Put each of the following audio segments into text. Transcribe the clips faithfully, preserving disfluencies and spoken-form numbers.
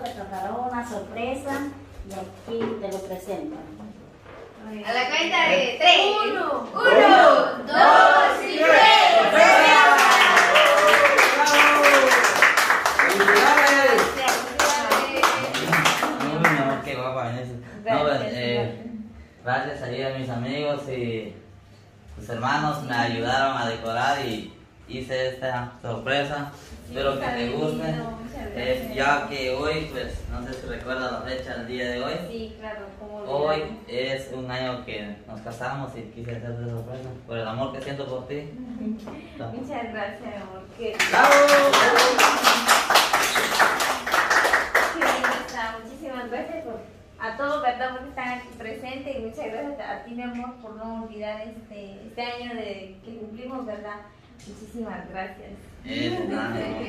te preparó una sorpresa y aquí te lo presento. A la cuenta de tres. Uno, uno, dos y tres. Qué guapa, Vanessa. No, pues, eh, gracias ahí a mis amigos y tus hermanos me ayudaron a decorar y hice esta sorpresa. Espero que te guste. Eh, ya que hoy, pues, no sé si recuerdas la fecha del día de hoy. Sí, claro, como Hoy es un año que nos casamos y quise hacerte sorpresa por el amor que siento por ti. Muchas gracias, mi amor. Qué ¡Bravo! Muchísimas gracias por, a todos, ¿verdad? Porque están aquí presentes y muchas gracias a ti, mi amor, por no olvidar este, este año de que cumplimos, ¿verdad? Muchísimas gracias. Es nada,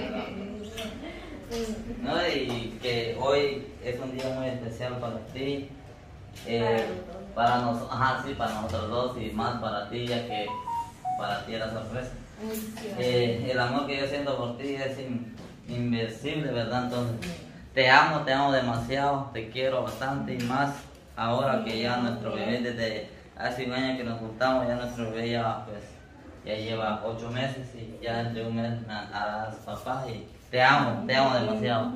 no, no, y que hoy es un día muy especial para ti, eh, para nosotros, ajá, sí, para nosotros dos y más para ti, ya que para ti era sorpresa. Eh, el amor que yo siento por ti es in, invencible, ¿verdad? Entonces, te amo, te amo demasiado, te quiero bastante y más ahora que ya nuestro bebé, desde hace un año que nos juntamos, ya nuestro bebé ya, pues, ya lleva ocho meses y ya entre un mes harás papá y te amo, te amo demasiado.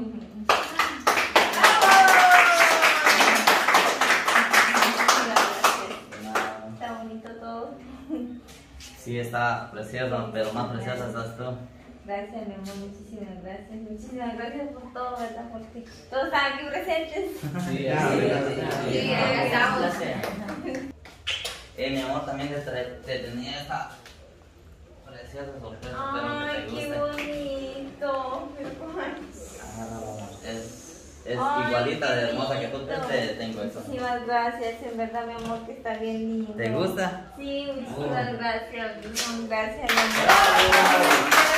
Está bonito todo. Sí, está precioso, pero más preciosa estás tú. Gracias, mi amor, muchísimas gracias. Muchísimas gracias por todo, ¿verdad? Porque todos están aquí presentes. Sí, ya, Sí, ya estamos. Eh, mi amor, también te, te tenía esta preciosa sorpresa, Ay, espero que te qué guste. bonito. Ah, es es Ay, igualita de qué hermosa que tú, lindo. te tengo eso. Muchísimas gracias, en verdad, mi amor, que está bien lindo. ¿Te gusta? Sí, muchísimas Uh. gracias. No, gracias, mi amor.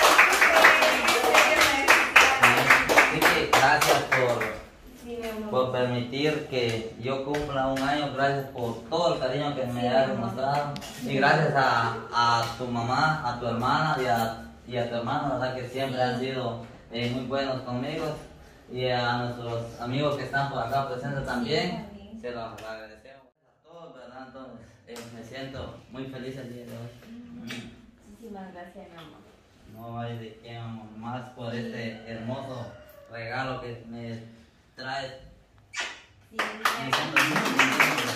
Así que gracias por, Sí, mi amor. por permitir que yo cumpla un año, gracias por todo el cariño que me Sí, has mi amor. demostrado y gracias a, a tu mamá, a tu hermana y a, y a tu hermano, ¿verdad? Que siempre han sido eh, muy buenos conmigo y a nuestros amigos que están por acá presentes también, Sí, se los agradecemos a todos, ¿verdad? Entonces eh, me siento muy feliz el día de hoy. Muchísimas gracias, mi amor. No hay de qué, amor, más por este hermoso regalo que me traes. Sí, Me siento muy feliz.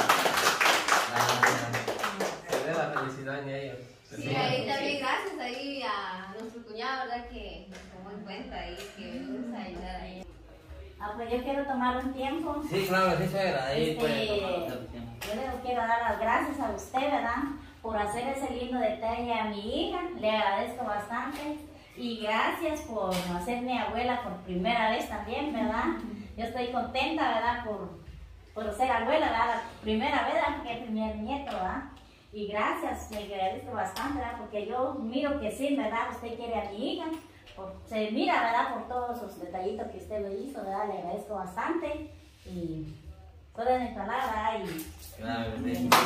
Gracias. Se ve la felicidad en ellos. Se sí, ve. ahí también gracias ahí a nuestro cuñado, ¿verdad? Que nos tomó en cuenta ahí, que nos a ayudar ahí. Ah, pues yo quiero tomar un tiempo. Sí, claro que sí, suegra. Ahí Este, puede tomar el tiempo. Yo le quiero dar las gracias a usted, ¿verdad? Por hacer ese lindo detalle a mi hija. Le agradezco bastante. Y gracias por hacerme abuela por primera vez también, ¿verdad? Yo estoy contenta, ¿verdad? Por, por ser abuela, ¿verdad? La primera vez, ¿verdad? Porque es el primer nieto, ¿verdad? Y gracias, le agradezco bastante, ¿verdad? Porque yo miro que sí, ¿verdad? Usted quiere a mi hija. Por, se mira, ¿verdad? Por todos esos detallitos que usted lo hizo, ¿verdad? Le agradezco bastante. Y toda mi palabra y... Claro que sí.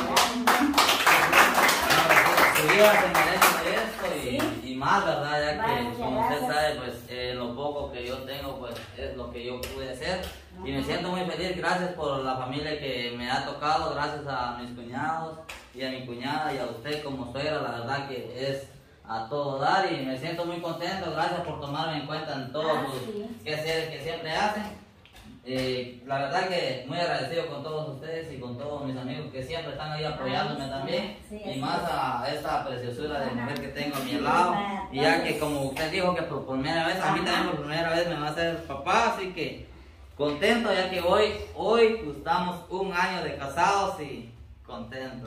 Tu vida se merece esto y, y más, ¿verdad? Ya Vale, que, muchas como usted gracias. sabe, pues eh, lo poco que yo tengo, pues es lo que yo pude hacer. Y me siento muy feliz, gracias por la familia que me ha tocado, gracias a mis cuñados y a mi cuñada y a usted como suegra, la verdad que es a todo dar y me siento muy contento, gracias por tomarme en cuenta en todos Ah, los sí. quehaceres que siempre hacen. Eh, la verdad que muy agradecido con todos ustedes y con todos mis amigos que siempre están ahí apoyándome Ah, sí, también sí, y así más es. a esta preciosura de Ajá. mujer que tengo a mi lado y ya que como usted dijo que por primera vez, a mí Ajá. también por primera vez me va a ser papá, así que contento ya que hoy, hoy estamos un año de casados y contento.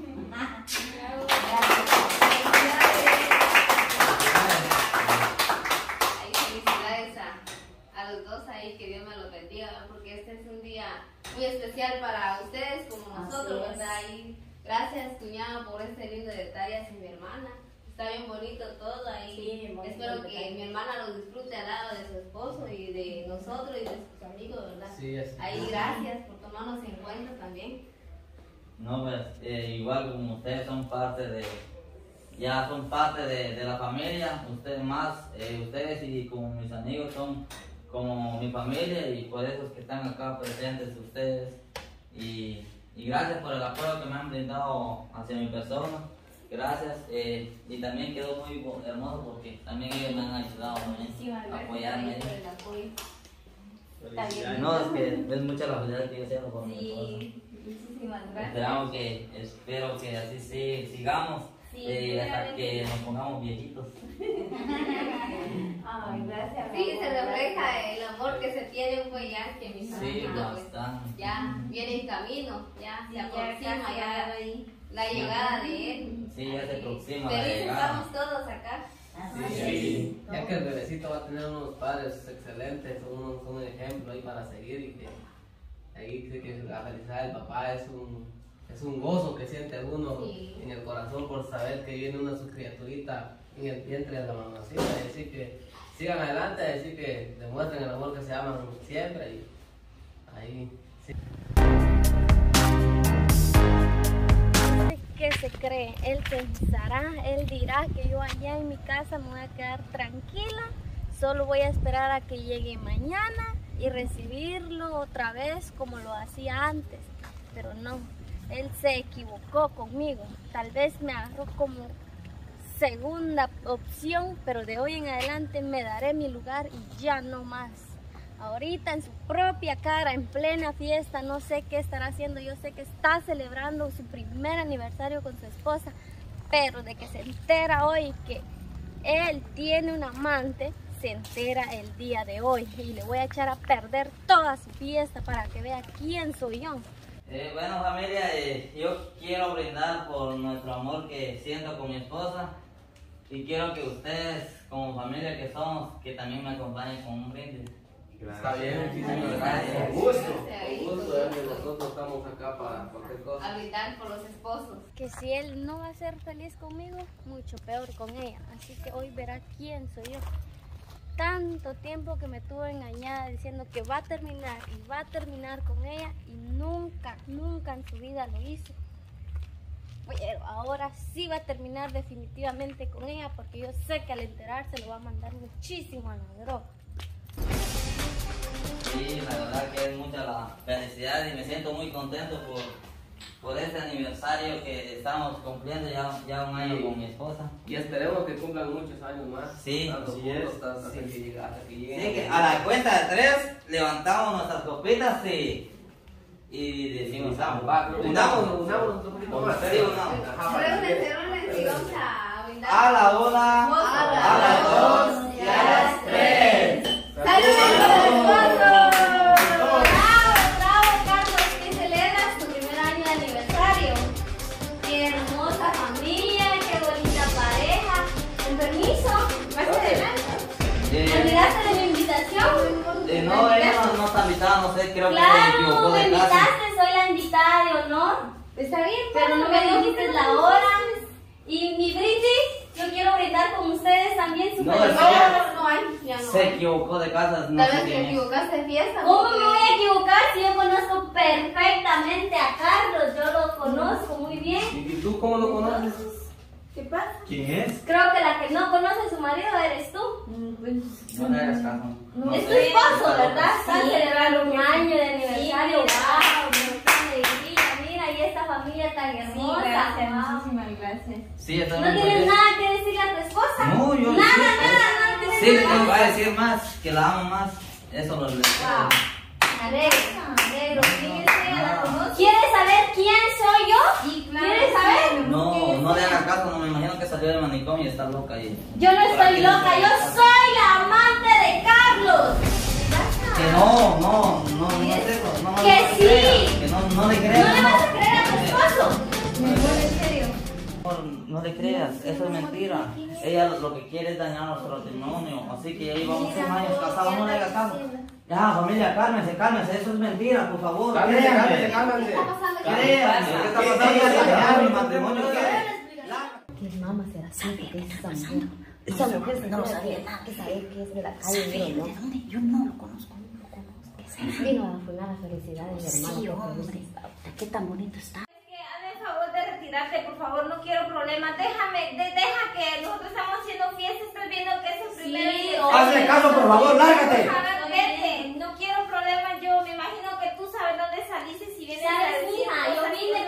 Ahí felicidades a, a los dos ahí, que Dios me los bendiga, ¿verdad? Porque este es un día muy especial para ustedes como Así nosotros, es. ¿verdad? Y gracias, cuñado, por este lindo detalle hacia mi hermana. Está bien bonito todo ahí. Sí, bien bonito Espero el que detalle. mi hermana lo disfrute al lado de su esposo y de nosotros y de sus amigos, ¿verdad? Sí, así. Ahí gracias por tomarnos en cuenta también. No, pues eh, igual como ustedes son parte de, ya son parte de, de la familia, ustedes más, eh, ustedes y como mis amigos son como mi familia y por esos que están acá presentes ustedes. Y, y gracias por el apoyo que me han brindado hacia mi persona. Gracias. Eh, y también quedó muy hermoso porque también ellos me han ayudado a apoyarme. Por el apoyo. Está bien. No, es que es mucha la felicidad que yo siento por mi esposa. Sí, muchísimas gracias. Esperamos que, espero que así sí, sigamos Sí, eh, hasta primeramente. que nos pongamos viejitos. Ay, gracias. Sí, se refleja el amor que se tiene pues ya que mis Sí, amiguitos pues bastante. ya viene en camino, ya Sí, se ya aproxima casi ya ahí. la llegada de él. Sí, ya se Así, aproxima la felices llegada. estamos todos acá. Así Sí, es. sí. Ya que el bebecito va a tener unos padres excelentes, son un, son un ejemplo ahí para seguir y que ahí dice que la felicidad del papá es un, es un gozo que siente uno Sí. en el corazón por saber que viene una su criaturita en el vientre de la mamacita y decir que sigan adelante, decir que demuestren el amor que se aman siempre y ahí sí. ¿Qué se cree? Él pensará, él dirá que yo allá en mi casa me voy a quedar tranquila, solo voy a esperar a que llegue mañana y recibirlo otra vez como lo hacía antes, pero no, él se equivocó conmigo, tal vez me agarró como segunda opción, pero de hoy en adelante me daré mi lugar y ya no más. Ahorita en su propia cara, en plena fiesta, no sé qué estará haciendo, yo sé que está celebrando su primer aniversario con su esposa, pero de que se entera hoy que él tiene un amante, se entera el día de hoy y le voy a echar a perder toda su fiesta para que vea quién soy yo. Eh, bueno familia, eh, yo quiero brindar por nuestro amor que siento con mi esposa y quiero que ustedes como familia que somos, que también me acompañen con un brindis. Está bien, muchísimas Gracias. gracias. Con gusto, Gracias. con gusto, eh, que nosotros estamos acá para cualquier cosa. A brindar por los esposos. Que si él no va a ser feliz conmigo, mucho peor con ella. Así que hoy verá quién soy yo. Tanto tiempo que me tuve engañada diciendo que va a terminar y va a terminar con ella y nunca, nunca en su vida lo hizo. Pero ahora sí va a terminar definitivamente con ella porque yo sé que al enterarse lo va a mandar muchísimo a la droga. Sí, la verdad que es mucha la felicidad y me siento muy contento por, por este aniversario que estamos cumpliendo ya, ya un año Sí. con mi esposa. Y esperemos que cumplan muchos años más. Sí, tanto así juntos, es. hasta, hasta Sí. que llegue- hasta que lleguen. Sí, que a la cuenta de tres levantamos nuestras copitas y, y decimos vamos. Va, unámonos, unámonos un poquito más. Sí, unamos. Ajá, para que- Reúnense, reúnense y vamos a brindar. A la una, A la a las dos y a las tres. ¡Saludos a los esposos! ¡Bravo, bravo, Carlos! Que celebras tu primer año de aniversario. ¡Qué hermosa familia! ¡Qué bonita pareja! Con permiso, más adelante. ¿Te Eh, olvidaste de mi invitación? eh, no, ella no, no está invitada, no sé, creo que se Claro, equivocó me de casa. invitaste, soy la invitada de honor, Está bien, pero no me dijiste la hora. Y mi brindis, yo quiero brindar con ustedes también su No, felicidad. es No, no, no hay, ya no. Se equivocó de casa, no Tal sé vez te quién es. equivocaste de fiesta. ¿Cómo porque- me voy a equivocar si yo conozco perfectamente a Carlos? Yo lo conozco muy bien. ¿Y y tú cómo lo conoces? ¿Qué pasa? ¿Quién es? Creo que la que no conoce a su marido eres tú. No le hagas caso. No Es tu sé. esposo, ¿verdad? Están Sí, celebrando un claro que año de sí. aniversario. Sí, ¡Wow! ¡Qué alegría! Mira, y esta familia tan Sí, hermosa. gracias, ¡Wow! muchísimas gracias. Sí, estoy ¿No muy tienes feliz. nada que decirle a tu esposa? No, yo Nada, sí, nada, nada. que Sí, le decirle. tengo que decir más, que la amo más. Eso lo le Wow. Me alegro, me alegro. Fíjese, Ah. la conozco. ¿Quieres saber quién soy yo? Sí, claro. ¿Quieres saber? No, no le hagas caso, no me imagino que salió del manicomio y está loca ahí. Yo no Por estoy aquí loca, no yo sé. soy la amante de Carlos. Que no, no, no, no es eso. No, no Que le sí. creas, que no, no le ¿No creas. le vas a creer a tu esposo? Mejor en serio. No, no le creas, eso es mentira. Ella lo que quiere es dañar nuestro matrimonio. Así que ya llevamos un año casados, no le hagas caso. Ya, familia, cálmense, cálmense, eso es mentira, por favor. Cálmense, créanme. cálmense, cálmense. ¿Qué está pasando? Créanme, ¿Qué está que pasando? ella ¿Qué está dañar mi pasando? matrimonio. ¿Qué mamá será así? ¿Qué es esa mujer? Esa mujer no lo sabía nada, que saber que es de la calle, ¿no? ¿De dónde? Yo no lo conozco, no lo conozco. ¿Qué es eso? Vino a arruinar la felicidad de mi hermano. Sí, que hombre. feliz estaba. Qué tan bonito está. Es que hazme el favor de retirarte, por favor, no quiero problemas. Déjame, de- deja que nosotros estamos haciendo fiesta, estás viendo que es el primer Sí, aniversario. Hazle caso, por favor, lárgate. Déjame,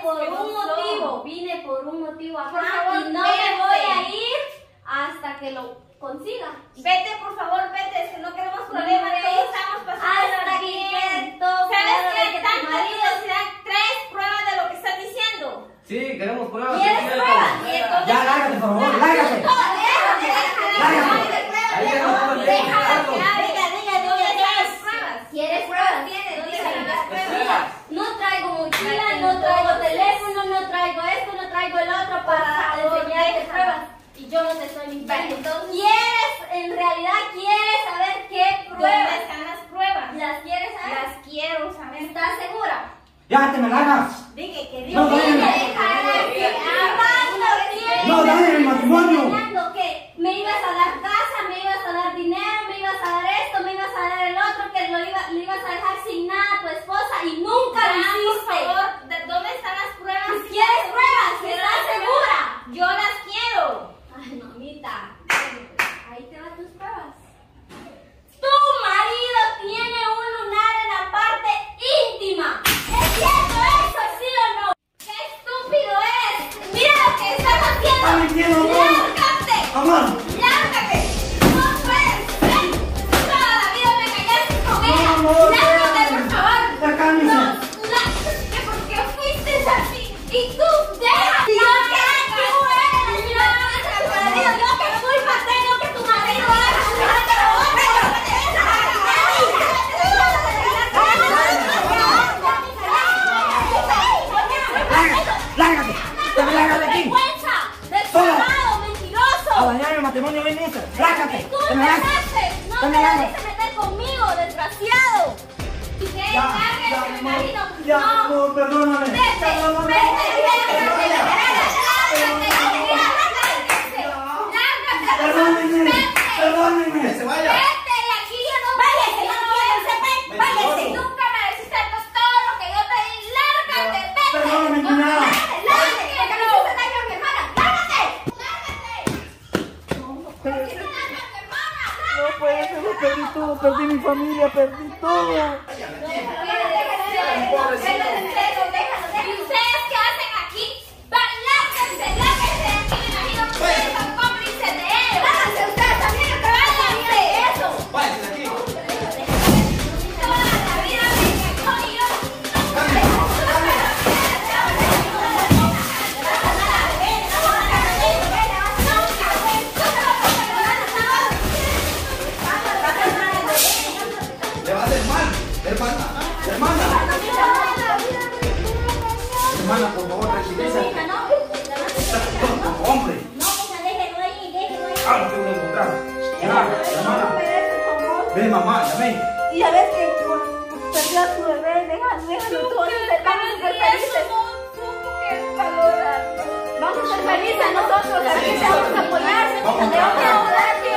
por ¿Qué un pasó? motivo, vine por un motivo acá Por favor, y no me vete. voy a ir hasta que lo consiga. Vete, por favor, vete, es que no queremos problemas, No, todos estamos pasando hasta bien. que todo ¿Sabes claro de qué? que tu Tanta marido- curiosidad, traes pruebas de lo que estás diciendo. Sí, queremos pruebas. ¿Quieres sí, pruebas? Y entonces, Ya, lárgate, por favor, lárgate. No, déjame, déjame, Lárgate. déjame, Ahí déjame, no, no, déjame, no, ya, diga, diga, ¿dónde están las pruebas? ¿Quieres ¿Qué pruebas pruebas? tienes? ¿Dónde Dígame están las las pruebas. pruebas? No traigo mochila, Las no traigo entonces. teléfono, no traigo esto, no traigo el otro para favor, enseñarte déjala. pruebas. Y yo no te estoy Vale, mintiendo. entonces- ¿Quieres, en realidad quieres saber qué ¿Dónde pruebas? están las pruebas? ¿Las quieres saber? Las quiero saber. ¿Estás segura? Ya, te me largas. Dije que No, Dios dale. No, dale el matrimonio. Enseñando que me ibas a dar casa, me ibas a dar dinero, me ibas a dar esto, me ibas a dar el otro, que lo iba, le ibas a dejar sin nada a tu esposa y nunca lo Ya, por hiciste. favor, ¿de ¿dónde están las pruebas? ¿Quieres pruebas? Quiero ¿Estás las segura? pruebas. Yo las quiero. Ay, mamita. Ahí te van tus pruebas. Tu marido tiene un lunar en la parte íntima. ¿Es cierto eso, sí o no? ¡Qué estúpido eres! ¡Mira lo que estás haciendo! Está mintiendo, amor. ¡Lárgate! Amor. ¡Lárgate! ¡No puedes ser! Toda la vida me engañaste con ella. amor, ¡Lárgate, ya. por favor! Ya, cálmese. No, lárgate porque fuiste así. Y tú, deja. Yo que tú eres. Yo marido, yo qué culpa tengo que tu marido haga. Lárgate. Te me largas de aquí. ¡Vergüenza! ¡Descarado, A mentiroso! dañar el matrimonio viniste. Lárgate. ¡Tú Te me largas. empezaste! ¡No Te te me largas. debiste meter conmigo, desgraciado! ¡Que Ya, largues ya, a mi amor. marido! Ya, ¡No! amor, perdóname. ¡Vete! ¡Vete! Perdóname. ¡Lárgate! Perdóname. ¡Lárgate! Perdónenme. ¡Vete! Perdónenme. Que se vaya. ¡Vete de aquí! ¡Yo no váyase! ¡No váyase! ¡Váyase! Nunca me deciste todo lo que yo te di. ¡Lárgate! ¡Vete! Perdóname, ¡No, cuñada. lárgate! ¡Lárgate! ¡Que me hiciste daño a mi hermana! ¡Lárgate! ¡Lárgate! ¿Por qué te daño a mi hermana? No puede ser, lo perdí todo. Perdí mi familia, perdí todo. ¿Y ustedes qué hacen aquí? ¡Lárguense! ¡Lárguense de aquí! Me imagino que ustedes son cómplices de ellos. ¡Lárguense ustedes también! ¡Váyanse! ¡Eso! Váyanse de aquí. Toda la vida me engañó y yo Le va a hacer mal. Hermana. Hermana. Hermana, por favor, tranquilízate. Hombre. No, hija, déjelo ahí, déjelo ahí. Ah, lo tengo que encontrar. Ya, hermana. Ven, mamá, ya ven. Y ya ves que perdió a su bebé, déjalo, déjalo, tú vas a ser, vamos a ser felices. Vamos a ser felices nosotros, aquí te vamos a apoyar. Vamos a Te vamos a ayudar.